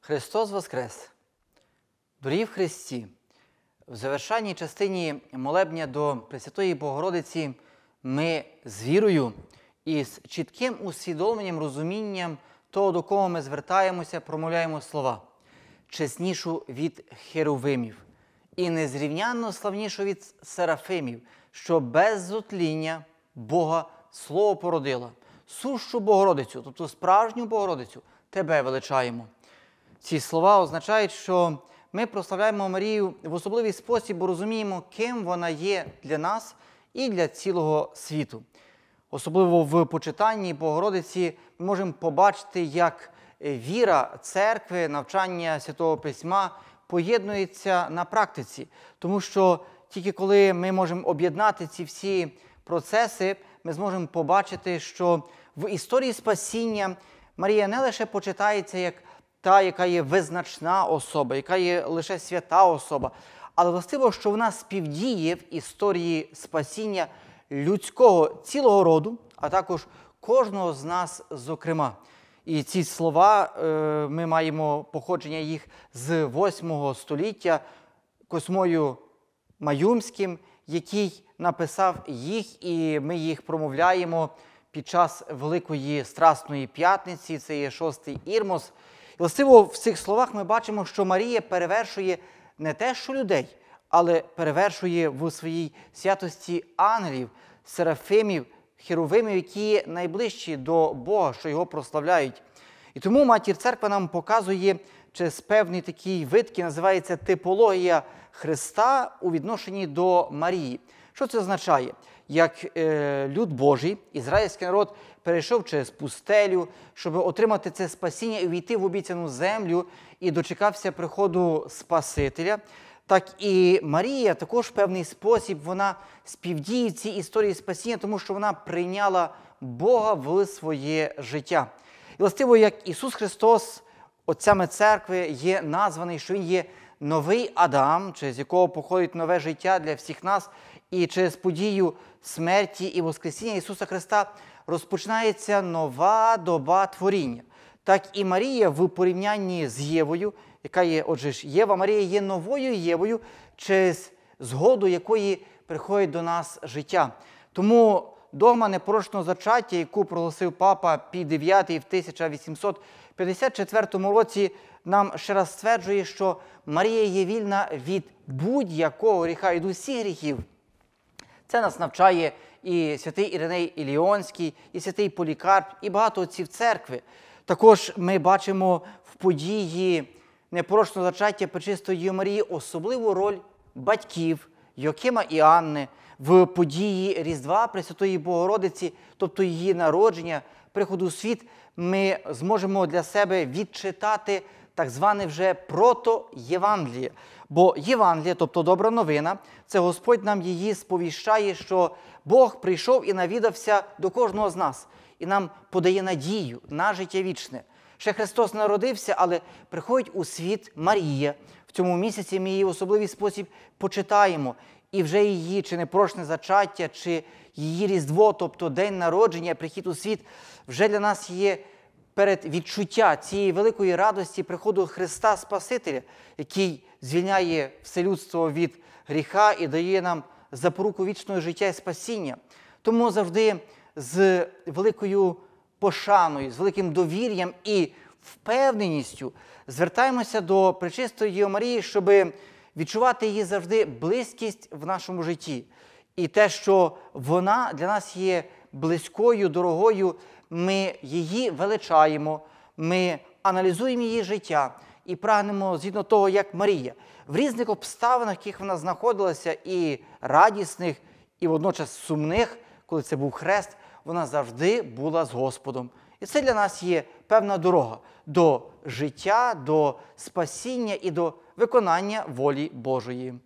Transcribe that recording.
Христос Воскрес! Дорогі в Христі! В завершальній частині молебня до Пресвятої Богородиці ми з вірою і з чітким усвідомленням, розумінням того, до кого ми звертаємося, промовляємо слова. Чеснішу від херувимів і незрівнянно славнішу від серафимів, що без зотління Бога Слово породила. Сущу Богородицю, тобто справжню Богородицю, Тебе величаємо. Ці слова означають, що ми прославляємо Марію в особливий спосіб, бо розуміємо, ким вона є для нас і для цілого світу. Особливо в почитанні Богородиці ми можемо побачити, як віра церкви, навчання Святого Письма поєднується на практиці. Тому що тільки коли ми можемо об'єднати ці всі процеси, ми зможемо побачити, що в історії спасіння Марія не лише почитається як та, яка є визначна особа, яка є лише свята особа, але властиво, що вона співдіє в історії спасіння людського цілого роду, а також кожного з нас зокрема. І ці слова, ми маємо походження їх з 8 століття Космою Маюмським, який написав їх, і ми їх промовляємо під час Великої Страсної П'ятниці, це є 6-й Ірмос. І властиво в цих словах ми бачимо, що Марія перевершує не те, що людей, але перевершує в своїй святості ангелів, серафимів, херувимів, які є найближчі до Бога, що Його прославляють. І тому Матір Церква нам показує через певний такий вид, який називається типологія Христа у відношенні до Марії. Що це означає? Як люд Божий, ізраїльський народ, перейшов через пустелю, щоб отримати це спасіння і увійти в обіцяну землю, і дочекався приходу Спасителя, так і Марія також в певний спосіб, вона співдіє в цій історії спасіння, тому що вона прийняла Бога в своє життя. І властиво, як Ісус Христос, отцями церкви, є названий, що Він є новий Адам, через якого походить нове життя для всіх нас, і через подію смерті і воскресіння Ісуса Христа розпочинається нова доба творіння. Так і Марія в порівнянні з Євою, яка є, отже ж, Єва, Марія є новою Євою, через згоду якої приходить до нас життя. Тому догма непорочного зачаття, яку проголосив папа Пій IX в 1854 році, нам ще раз стверджує, що Марія є вільна від будь-якого гріха, від усіх гріхів. Це нас навчає і святий Іриней Іліонський, і святий Полікарп, і багато отців церкви. Також ми бачимо в події непорочного зачаття Пречистої Марії особливу роль батьків Йоакима і Анни в події Різдва Пресвятої Богородиці, тобто її народження, приходу у світ, ми зможемо для себе відчитати так зване вже прото-Євангеліє. Бо Євангеліє, тобто добра новина, це Господь нам її сповіщає, що Бог прийшов і навідався до кожного з нас. І нам подає надію на життя вічне. Ще Христос народився, але приходить у світ Марія. В цьому місяці ми її в особливий спосіб почитаємо. І вже її чи непорочне зачаття, чи її Різдво, тобто день народження, прихід у світ, вже для нас є передвідчуття цієї великої радості приходу Христа Спасителя, який звільняє все людство від гріха і дає нам запоруку вічного життя і спасіння. Тому завжди з великою пошаною, з великим довір'ям і впевненістю звертаємося до Пречистої Діви Марії, щоб відчувати її завжди близькість в нашому житті. І те, що вона для нас є близькою, дорогою, ми її величаємо, ми аналізуємо її життя і прагнемо згідно того, як Марія. В різних обставинах, в яких вона знаходилася, і радісних, і водночас сумних, коли це був хрест, вона завжди була з Господом. І це для нас є певна дорога до життя, до спасіння і до виконання волі Божої.